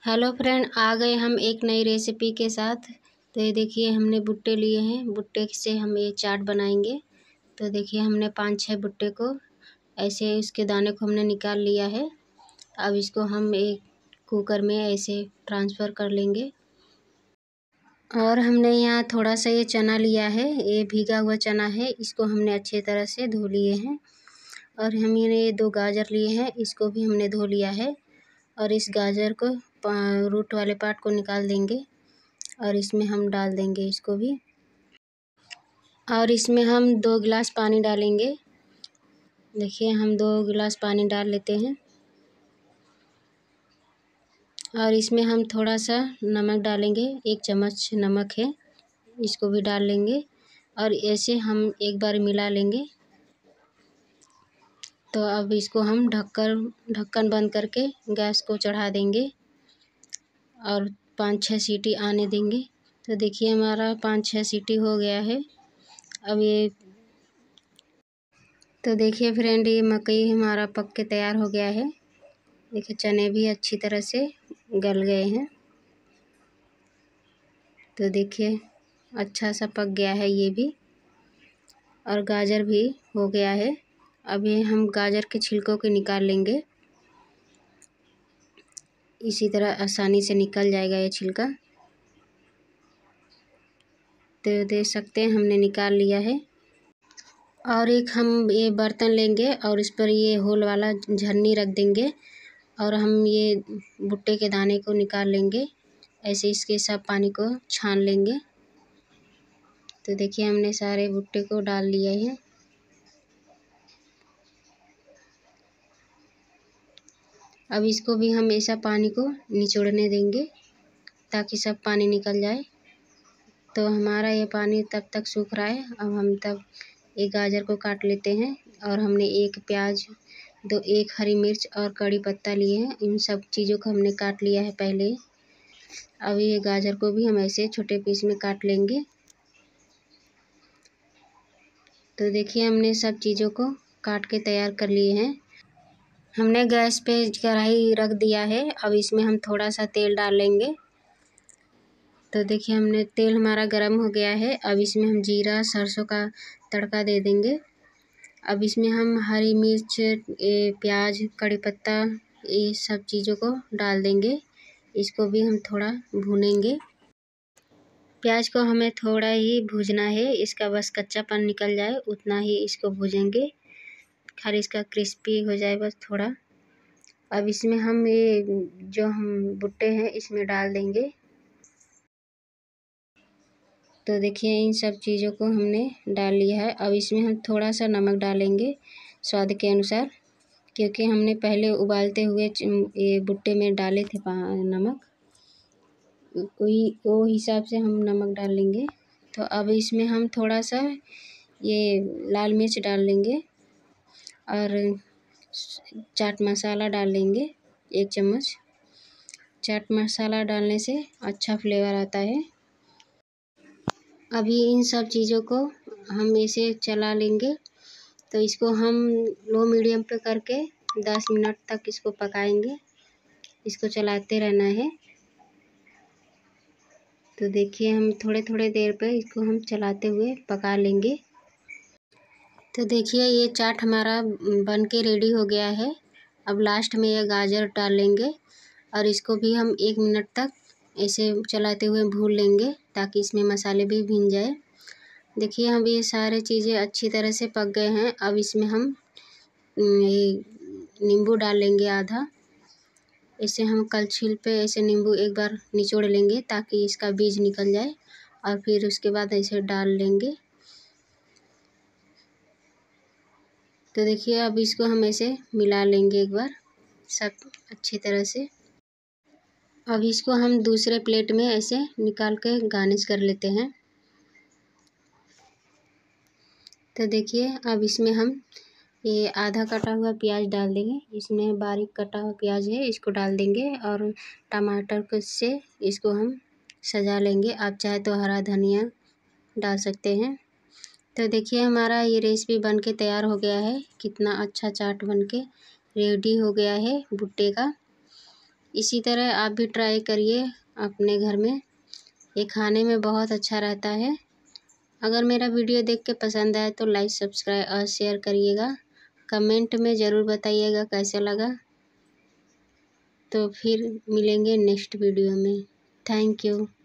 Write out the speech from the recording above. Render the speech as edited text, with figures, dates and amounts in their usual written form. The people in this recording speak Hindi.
हेलो फ्रेंड, आ गए हम एक नई रेसिपी के साथ। तो ये देखिए हमने भुट्टे लिए हैं। भुट्टे से हम ये चाट बनाएंगे। तो देखिए हमने 5-6 भुट्टे को ऐसे इसके दाने को हमने निकाल लिया है। अब इसको हम एक कुकर में ऐसे ट्रांसफ़र कर लेंगे। और हमने यहाँ थोड़ा सा ये चना लिया है, ये भीगा हुआ चना है। इसको हमने अच्छी तरह से धो लिए हैं। और हमने ये 2 गाजर लिए हैं, इसको भी हमने धो लिया है। और इस गाजर को रूट वाले पार्ट को निकाल देंगे और इसमें हम डाल देंगे इसको भी। और इसमें हम 2 गिलास पानी डालेंगे। देखिए हम 2 गिलास पानी डाल लेते हैं। और इसमें हम थोड़ा सा नमक डालेंगे, 1 चम्मच नमक है, इसको भी डाल लेंगे। और ऐसे हम एक बार मिला लेंगे। तो अब इसको हम ढक्कन बंद करके गैस को चढ़ा देंगे और 5-6 सीटी आने देंगे। तो देखिए हमारा 5-6 सीटी हो गया है। अब ये तो देखिए फ्रेंड, ये मकई हमारा पक के तैयार हो गया है। देखिए चने भी अच्छी तरह से गल गए हैं। तो देखिए अच्छा सा पक गया है ये भी। और गाजर भी हो गया है। अब ये हम गाजर के छिलकों को निकाल लेंगे। इसी तरह आसानी से निकल जाएगा ये छिलका। तो देख सकते हैं हमने निकाल लिया है। और एक हम ये बर्तन लेंगे और इस पर ये होल वाला झन्नी रख देंगे। और हम ये भुट्टे के दाने को निकाल लेंगे। ऐसे इसके सब पानी को छान लेंगे। तो देखिए हमने सारे भुट्टे को डाल लिए हैं। अब इसको भी हम ऐसा पानी को निचोड़ने देंगे ताकि सब पानी निकल जाए। तो हमारा ये पानी तब तक सूख रहा है। अब हम तब एक गाजर को काट लेते हैं। और हमने 1 प्याज, 1 हरी मिर्च और कड़ी पत्ता लिए हैं। इन सब चीज़ों को हमने काट लिया है पहले। अब ये गाजर को भी हम ऐसे छोटे पीस में काट लेंगे। तो देखिए हमने सब चीज़ों को काट के तैयार कर लिए हैं। हमने गैस पे कढ़ाई रख दिया है। अब इसमें हम थोड़ा सा तेल डाल लेंगे। तो देखिए हमने तेल हमारा गर्म हो गया है। अब इसमें हम जीरा सरसों का तड़का दे देंगे। अब इसमें हम हरी मिर्च, प्याज, कड़ी पत्ता, ये सब चीज़ों को डाल देंगे। इसको भी हम थोड़ा भूनेंगे। प्याज को हमें थोड़ा ही भूजना है, इसका बस कच्चापन निकल जाए उतना ही इसको भूजेंगे। खाली इसका क्रिस्पी हो जाए बस थोड़ा। अब इसमें हम ये जो हम भुट्टे हैं इसमें डाल देंगे। तो देखिए इन सब चीज़ों को हमने डाल लिया है। अब इसमें हम थोड़ा सा नमक डालेंगे स्वाद के अनुसार, क्योंकि हमने पहले उबालते हुए ये भुट्टे में डाले थे नमक। कोई वो हिसाब से हम नमक डाल लेंगे। तो अब इसमें हम थोड़ा सा ये लाल मिर्च डाल लेंगे और चाट मसाला डाल लेंगे 1 चम्मच। चाट मसाला डालने से अच्छा फ्लेवर आता है। अभी इन सब चीज़ों को हम इसे चला लेंगे। तो इसको हम लो मीडियम पे करके 10 मिनट तक इसको पकाएंगे। इसको चलाते रहना है। तो देखिए हम थोड़े थोड़े देर पे इसको हम चलाते हुए पका लेंगे। तो देखिए ये चाट हमारा बन के रेडी हो गया है। अब लास्ट में ये गाजर डाल लेंगे और इसको भी हम 1 मिनट तक ऐसे चलाते हुए भून लेंगे ताकि इसमें मसाले भी भीन जाए। देखिए हम ये सारे चीज़ें अच्छी तरह से पक गए हैं। अब इसमें हम नींबू डाल लेंगे आधा। इसे हम कलछिल पे ऐसे नींबू एक बार निचोड़ लेंगे ताकि इसका बीज निकल जाए। और फिर उसके बाद ऐसे डाल लेंगे। तो देखिए अब इसको हम ऐसे मिला लेंगे एक बार सब अच्छी तरह से। अब इसको हम दूसरे प्लेट में ऐसे निकाल के गार्निश कर लेते हैं। तो देखिए अब इसमें हम ये आधा कटा हुआ प्याज डाल देंगे। इसमें बारीक कटा हुआ प्याज है, इसको डाल देंगे। और टमाटर को से इसको हम सजा लेंगे। आप चाहे तो हरा धनिया डाल सकते हैं। तो देखिए हमारा ये रेसिपी बन के तैयार हो गया है। कितना अच्छा चाट बन के रेडी हो गया है भुट्टे का। इसी तरह आप भी ट्राई करिए अपने घर में, ये खाने में बहुत अच्छा रहता है। अगर मेरा वीडियो देख के पसंद आए तो लाइक, सब्सक्राइब और शेयर करिएगा। कमेंट में ज़रूर बताइएगा कैसा लगा। तो फिर मिलेंगे नेक्स्ट वीडियो में। Thank you.